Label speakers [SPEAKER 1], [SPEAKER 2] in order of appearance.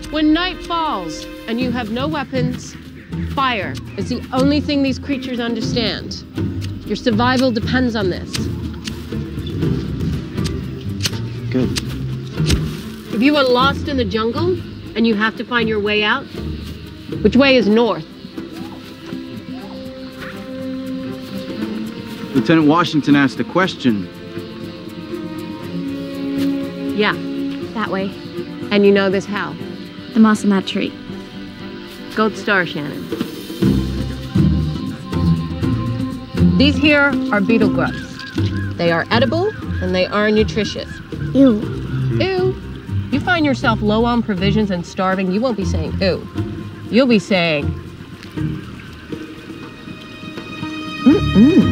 [SPEAKER 1] When night falls and you have no weapons, fire is the only thing these creatures understand. Your survival depends on this.
[SPEAKER 2] Good.
[SPEAKER 1] If you are lost in the jungle and you have to find your way out, which way is north?
[SPEAKER 2] Lieutenant Washington asked a question.
[SPEAKER 1] Yeah.
[SPEAKER 3] That way.
[SPEAKER 1] And you know this how?
[SPEAKER 3] The moss on that tree.
[SPEAKER 1] Gold star, Shannon. These here are beetle grubs. They are edible and they are nutritious.
[SPEAKER 3] Ew.
[SPEAKER 1] Ew. You find yourself low on provisions and starving, you won't be saying ew. You'll be saying, mm-mm.